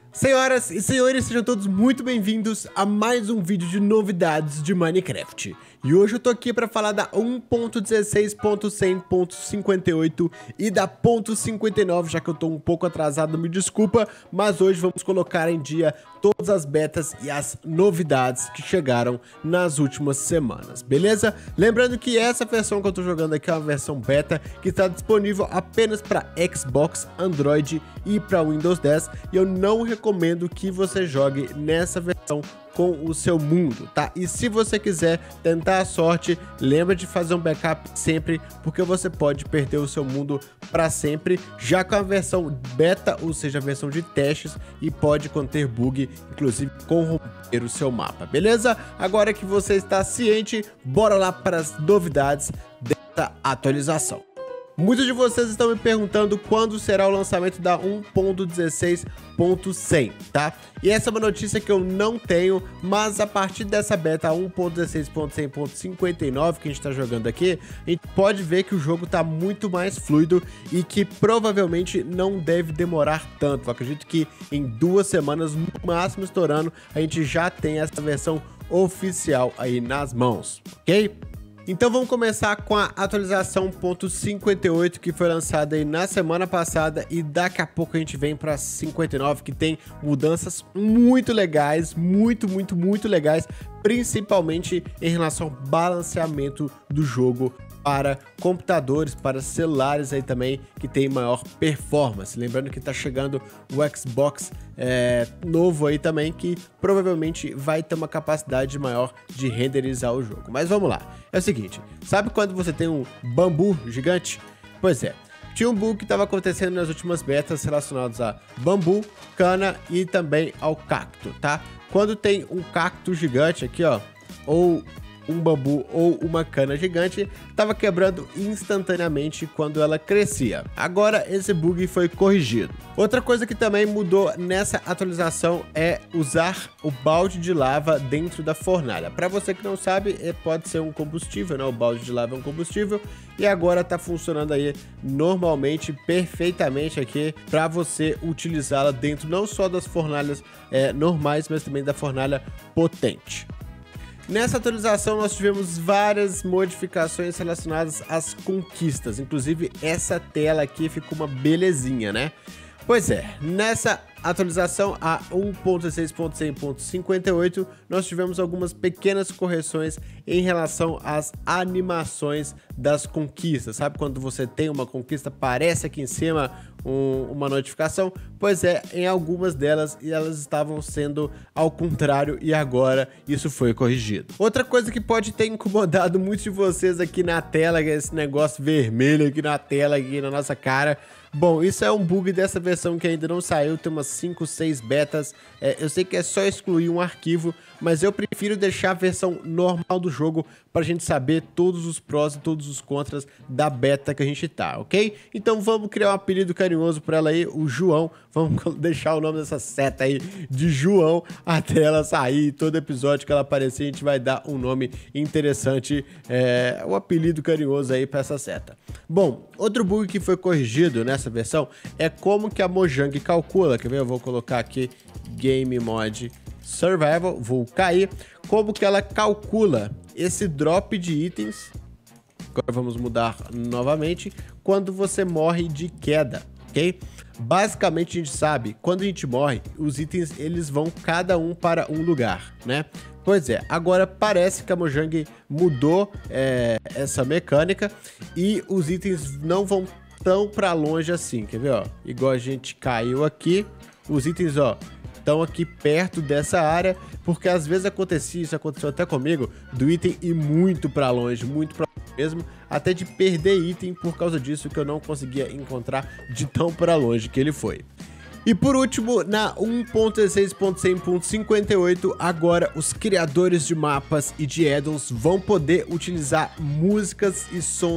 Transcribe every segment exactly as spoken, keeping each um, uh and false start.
Senhoras e senhores, sejam todos muito bem-vindos a mais um vídeo de novidades de Minecraft. E hoje eu tô aqui para falar da um ponto dezesseis ponto cem ponto cinquenta e oito e da ponto cinquenta e nove, já que eu tô um pouco atrasado, me desculpa, mas hoje vamos colocar em dia todas as betas e as novidades que chegaram nas últimas semanas, beleza? Lembrando que essa versão que eu tô jogando aqui é uma versão beta que está disponível apenas para Xbox, Android e para Windows dez, e eu não recomendo que você jogue nessa versão com o seu mundo, tá? E se você quiser tentar a sorte, lembra de fazer um backup sempre, porque você pode perder o seu mundo para sempre, já com a versão beta, ou seja, a versão de testes, e pode conter bug, inclusive corromper o seu mapa, beleza? Agora que você está ciente, bora lá para as novidades dessa atualização. Muitos de vocês estão me perguntando quando será o lançamento da um ponto dezesseis ponto cem, tá? E essa é uma notícia que eu não tenho, mas a partir dessa beta um ponto dezesseis ponto cem ponto cinquenta e nove que a gente tá jogando aqui, a gente pode ver que o jogo tá muito mais fluido e que provavelmente não deve demorar tanto. Eu acredito que em duas semanas, no máximo estourando, a gente já tem essa versão oficial aí nas mãos, ok? Então vamos começar com a atualização um ponto cinquenta e oito que foi lançada aí na semana passada, e daqui a pouco a gente vem para cinquenta e nove, que tem mudanças muito legais, muito, muito, muito legais, principalmente em relação ao balanceamento do jogo para computadores, para celulares aí também, que tem maior performance. Lembrando que tá chegando o Xbox é, novo aí também, que provavelmente vai ter uma capacidade maior de renderizar o jogo. Mas vamos lá, é o seguinte, sabe quando você tem um bambu gigante? Pois é, tinha um bug que estava acontecendo nas últimas betas relacionados a bambu, cana e também ao cacto, tá? Quando tem um cacto gigante aqui, ó, ou um bambu ou uma cana gigante, estava quebrando instantaneamente quando ela crescia. Agora esse bug foi corrigido. Outra coisa que também mudou nessa atualização é usar o balde de lava dentro da fornalha. Para você que não sabe, pode ser um combustível, né? O balde de lava é um combustível, e agora está funcionando aí normalmente, perfeitamente aqui, para você utilizá-la dentro não só das fornalhas é, normais, mas também da fornalha potente. Nessa atualização nós tivemos várias modificações relacionadas às conquistas, inclusive essa tela aqui ficou uma belezinha, né? Pois é, nessa atualização a um ponto dezesseis ponto cem ponto cinquenta e oito nós tivemos algumas pequenas correções em relação às animações das conquistas. Sabe quando você tem uma conquista, aparece aqui em cima um, uma notificação? Pois é, em algumas delas elas estavam sendo ao contrário, e agora isso foi corrigido. Outra coisa que pode ter incomodado muitos de vocês aqui na tela, que é esse negócio vermelho aqui na tela, aqui na nossa cara. Bom, isso é um bug dessa versão que ainda não saiu, tem umas cinco, seis betas. É, eu sei que é só excluir um arquivo, mas eu prefiro deixar a versão normal do jogo pra gente saber todos os prós e todos os contras da beta que a gente tá, ok? Então vamos criar um apelido carinhoso pra ela aí, o João. Vamos deixar o nome dessa seta aí de João até ela sair. Todo episódio que ela aparecer a gente vai dar um nome interessante, é, um apelido carinhoso aí pra essa seta. Bom, outro bug que foi corrigido nessa versão é como que a Mojang calcula. Quer ver? Eu vou colocar aqui Game Mod Survival, vou cair. Como que ela calcula esse drop de itens, agora vamos mudar novamente, quando você morre de queda, ok? Basicamente a gente sabe, quando a gente morre, os itens eles vão cada um para um lugar, né? Pois é, agora parece que a Mojang mudou é, essa mecânica e os itens não vão tão para longe assim, quer ver, ó? Igual a gente caiu aqui, os itens, ó, estão aqui perto dessa área, porque às vezes acontecia, isso aconteceu até comigo, do item ir muito para longe, muito para longe mesmo, até de perder item por causa disso, que eu não conseguia encontrar de tão para longe que ele foi. E por último, na um ponto dezesseis ponto cem ponto cinquenta e oito, agora os criadores de mapas e de addons vão poder utilizar músicas e sons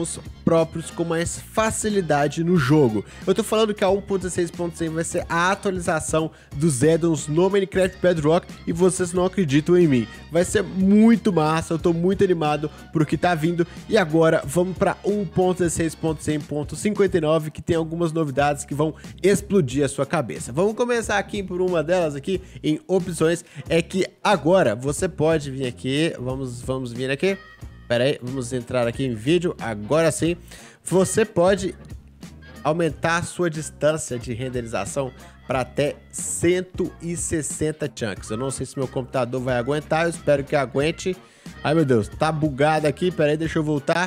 próprios com mais facilidade no jogo. Eu tô falando que a um ponto dezesseis ponto cem vai ser a atualização dos addons no Minecraft Bedrock e vocês não acreditam em mim. Vai ser muito massa, eu tô muito animado por que tá vindo. E agora vamos para um ponto dezesseis ponto cem ponto cinquenta e nove, que tem algumas novidades que vão explodir a sua cabeça. Vamos começar aqui por uma delas aqui em opções, é que agora você pode vir aqui, vamos, vamos vir aqui. Pera aí, vamos entrar aqui em vídeo, agora sim. Você pode aumentar a sua distância de renderização para até cento e sessenta chunks. Eu não sei se meu computador vai aguentar, eu espero que aguente. Ai meu Deus, tá bugado aqui, pera aí, deixa eu voltar.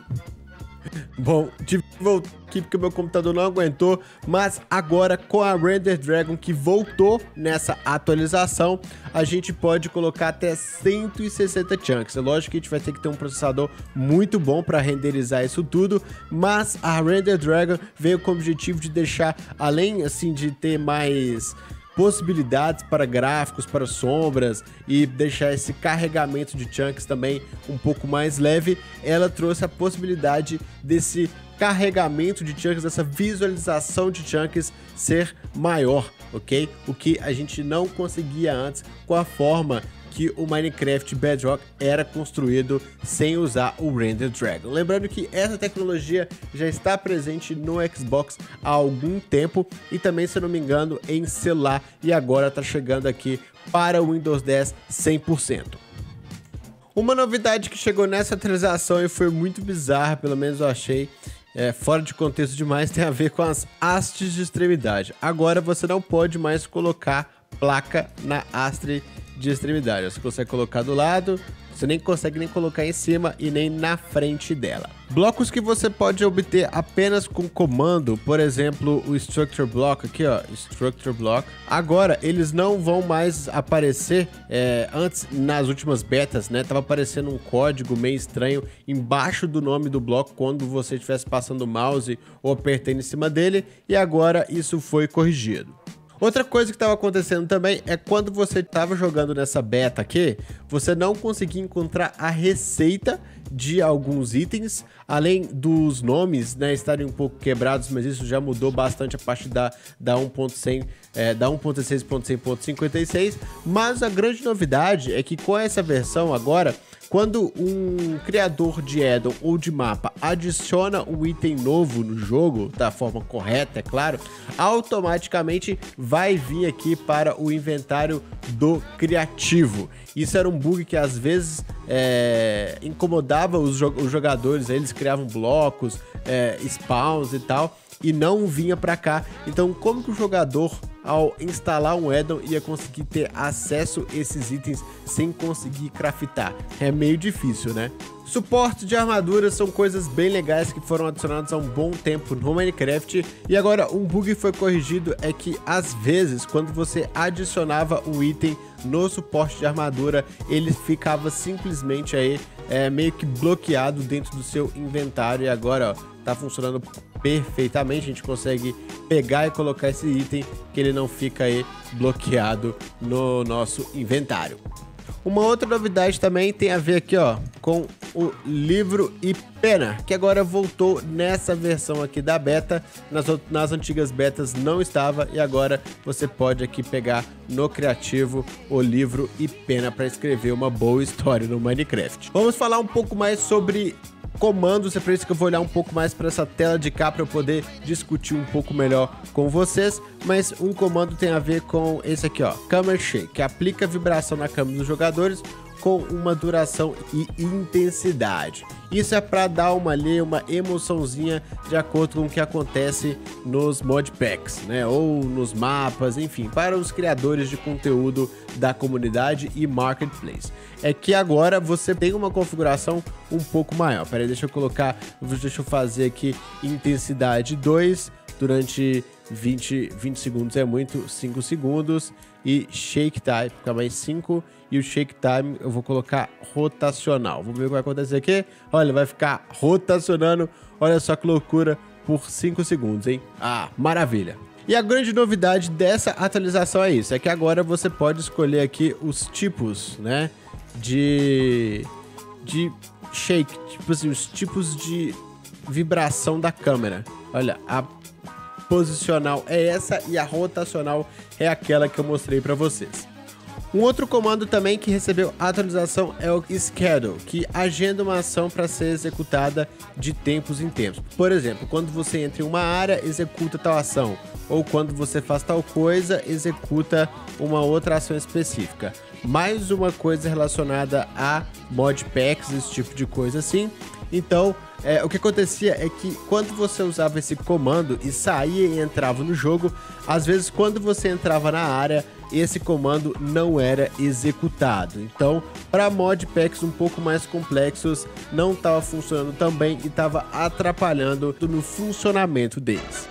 Bom, tive que voltar aqui porque meu computador não aguentou, mas agora com a Render Dragon que voltou nessa atualização, a gente pode colocar até cento e sessenta chunks. É lógico que a gente vai ter que ter um processador muito bom para renderizar isso tudo, mas a Render Dragon veio com o objetivo de deixar, além assim de ter mais possibilidades para gráficos, para sombras e deixar esse carregamento de chunks também um pouco mais leve, ela trouxe a possibilidade desse carregamento de chunks, dessa visualização de chunks ser maior, ok? O que a gente não conseguia antes com a forma que o Minecraft Bedrock era construído sem usar o Render Dragon. Lembrando que essa tecnologia já está presente no Xbox há algum tempo e também, se eu não me engano, em celular, e agora está chegando aqui para o Windows dez cem por cento. Uma novidade que chegou nessa atualização e foi muito bizarra, pelo menos eu achei, é, fora de contexto demais, tem a ver com as hastes de extremidade. Agora você não pode mais colocar placa na haste de extremidade. Você consegue colocar do lado, você nem consegue nem colocar em cima e nem na frente dela. Blocos que você pode obter apenas com comando, por exemplo, o Structure Block aqui, ó, Structure Block. Agora, eles não vão mais aparecer, é, antes, nas últimas betas, né, tava aparecendo um código meio estranho embaixo do nome do bloco quando você estivesse passando o mouse ou apertando em cima dele, e agora isso foi corrigido. Outra coisa que estava acontecendo também é quando você estava jogando nessa beta aqui, você não conseguia encontrar a receita de alguns itens, além dos nomes, né, estarem um pouco quebrados, mas isso já mudou bastante a partir da, da um ponto cem, é, da um ponto dezesseis ponto cem ponto cinquenta e seis, mas a grande novidade é que com essa versão agora, quando um criador de addon ou de mapa adiciona um item novo no jogo, da forma correta, é claro, automaticamente vai vir aqui para o inventário do criativo. Isso era um bug que às vezes é, incomodava os, jo os jogadores, eles criavam blocos, é, spawns e tal, e não vinha para cá. Então, como que o jogador, ao instalar um addon, ia conseguir ter acesso a esses itens sem conseguir craftar? É meio difícil, né? Suporte de armaduras são coisas bem legais que foram adicionadas há um bom tempo no Minecraft, e agora um bug foi corrigido, é que às vezes quando você adicionava um item no suporte de armadura, ele ficava simplesmente aí é, meio que bloqueado dentro do seu inventário, e agora ó, tá funcionando perfeitamente. A gente consegue pegar e colocar esse item que ele não fica aí bloqueado no nosso inventário. Uma outra novidade também tem a ver aqui, ó, com o livro e pena, que agora voltou nessa versão aqui da beta. Nas, nas antigas betas não estava, e agora você pode aqui pegar no criativo o livro e pena para escrever uma boa história no Minecraft. Vamos falar um pouco mais sobre comandos, é por isso que eu vou olhar um pouco mais para essa tela de cá para eu poder discutir um pouco melhor com vocês, mas um comando tem a ver com esse aqui, ó, Camera Shake, que aplica vibração na câmera dos jogadores com uma duração e intensidade. Isso é para dar uma ali, uma emoçãozinha de acordo com o que acontece nos modpacks, né, ou nos mapas, enfim, para os criadores de conteúdo da comunidade e marketplace. É que agora você tem uma configuração um pouco maior. Peraí, deixa eu colocar, deixa eu fazer aqui intensidade dois durante vinte, vinte segundos é muito, cinco segundos, e shake time fica mais cinco, e o shake time eu vou colocar rotacional. Vamos ver o que vai acontecer aqui. Olha, vai ficar rotacionando, olha só que loucura, por cinco segundos, hein? Ah, maravilha! E a grande novidade dessa atualização é isso, é que agora você pode escolher aqui os tipos, né, de, de shake, tipo assim, os tipos de vibração da câmera. Olha, a posicional é essa e a rotacional é aquela que eu mostrei para vocês. Um outro comando também que recebeu atualização é o Schedule, que agenda uma ação para ser executada de tempos em tempos. Por exemplo, quando você entra em uma área, executa tal ação. Ou quando você faz tal coisa, executa uma outra ação específica. Mais uma coisa relacionada a modpacks, esse tipo de coisa assim. Então, é, o que acontecia é que quando você usava esse comando e saía e entrava no jogo, às vezes quando você entrava na área, esse comando não era executado. Então, para modpacks um pouco mais complexos, não estava funcionando tão bem e estava atrapalhando no funcionamento deles.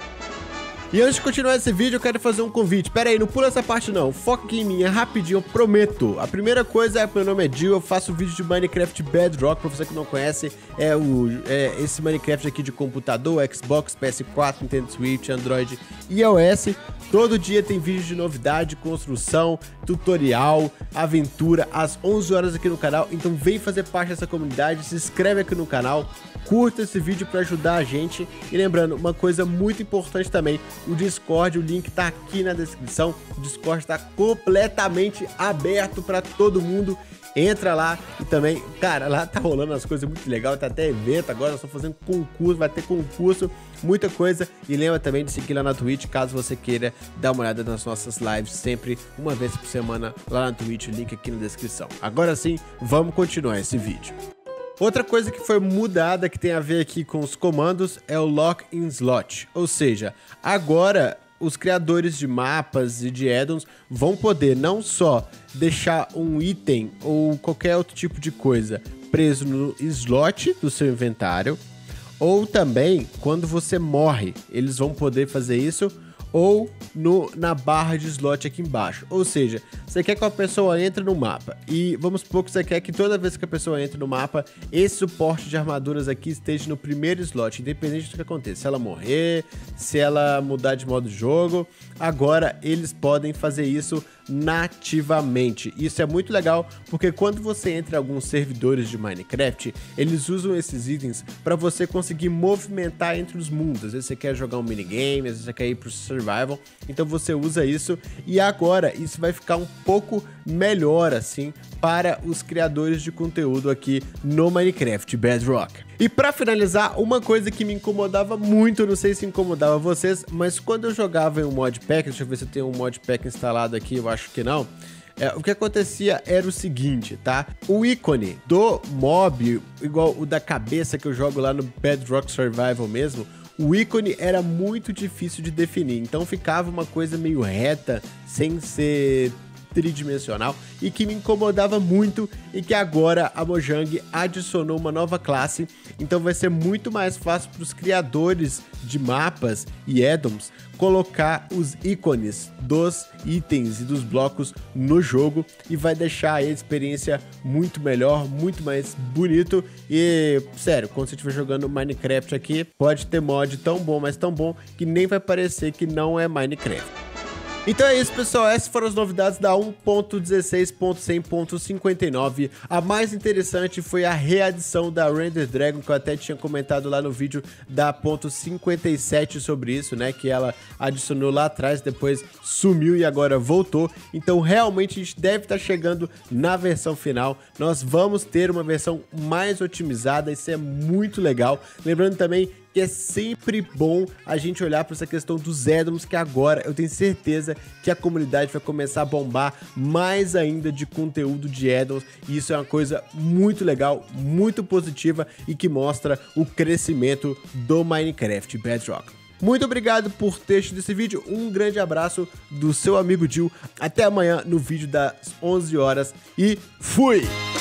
E antes de continuar esse vídeo, eu quero fazer um convite. Pera aí, não pula essa parte não. Foca aqui em mim, é rapidinho, eu prometo. A primeira coisa é, meu nome é Jill, eu faço vídeo de Minecraft Bedrock. Pra você que não conhece, é, o, é esse Minecraft aqui de computador, Xbox, P S quatro, Nintendo Switch, Android e iOS. Todo dia tem vídeo de novidade, construção, tutorial, aventura, às onze horas aqui no canal. Então vem fazer parte dessa comunidade, se inscreve aqui no canal, curta esse vídeo para ajudar a gente. E lembrando, uma coisa muito importante também, o Discord, o link tá aqui na descrição. O Discord tá completamente aberto para todo mundo. Entra lá e também, cara, lá tá rolando as coisas muito legais, tá até evento agora, nós estamos fazendo concurso, vai ter concurso, muita coisa. E lembra também de seguir lá na Twitch, caso você queira dar uma olhada nas nossas lives, sempre uma vez por semana lá na Twitch, o link aqui na descrição. Agora sim, vamos continuar esse vídeo. Outra coisa que foi mudada, que tem a ver aqui com os comandos, é o Lock in Slot, ou seja, agora os criadores de mapas e de addons vão poder não só deixar um item ou qualquer outro tipo de coisa preso no slot do seu inventário, ou também quando você morre, eles vão poder fazer isso, ou no, na barra de slot aqui embaixo. Ou seja, você quer que a pessoa entre no mapa e vamos supor que você quer que toda vez que a pessoa entre no mapa, esse suporte de armaduras aqui esteja no primeiro slot, independente do que aconteça. Se ela morrer, se ela mudar de modo de jogo, agora eles podem fazer isso nativamente. Isso é muito legal porque quando você entra em alguns servidores de Minecraft, eles usam esses itens para você conseguir movimentar entre os mundos. Às vezes você quer jogar um minigame, às vezes você quer ir pro survival, então você usa isso e agora isso vai ficar um pouco melhor assim para os criadores de conteúdo aqui no Minecraft Bedrock. E para finalizar, uma coisa que me incomodava muito, não sei se incomodava vocês, mas quando eu jogava em um modpack, deixa eu ver se eu tenho um modpack instalado aqui, eu acho que não. É, o que acontecia era o seguinte, tá? O ícone do mob, igual o da cabeça que eu jogo lá no Bedrock Survival mesmo, o ícone era muito difícil de definir, então ficava uma coisa meio reta, sem ser tridimensional, e que me incomodava muito, e que agora a Mojang adicionou uma nova classe, então vai ser muito mais fácil para os criadores de mapas e addons colocar os ícones dos itens e dos blocos no jogo, e vai deixar a experiência muito melhor, muito mais bonito. E sério, quando você estiver jogando Minecraft aqui, pode ter mod tão bom, mas tão bom que nem vai parecer que não é Minecraft. Então é isso, pessoal, essas foram as novidades da um ponto dezesseis ponto cem ponto cinquenta e nove. A mais interessante foi a readição da Render Dragon, que eu até tinha comentado lá no vídeo da ponto cinquenta e sete sobre isso, né, que ela adicionou lá atrás, depois sumiu e agora voltou. Então realmente a gente deve estar chegando na versão final, nós vamos ter uma versão mais otimizada, isso é muito legal. Lembrando também que é sempre bom a gente olhar para essa questão dos addons, que agora eu tenho certeza que a comunidade vai começar a bombar mais ainda de conteúdo de addons, e isso é uma coisa muito legal, muito positiva e que mostra o crescimento do Minecraft Bedrock. Muito obrigado por ter assistido esse vídeo, um grande abraço do seu amigo Jill, até amanhã no vídeo das onze horas e fui!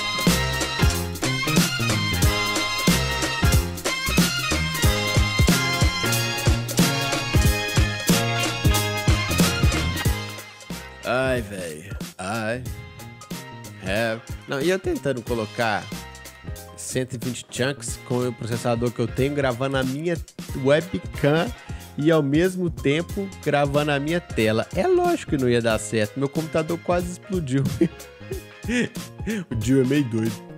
Ai, velho. Ai. É. Não, e eu tentando colocar cento e vinte chunks com o processador que eu tenho, gravando a minha webcam e ao mesmo tempo gravando a minha tela. É lógico que não ia dar certo. Meu computador quase explodiu. O Jill é meio doido.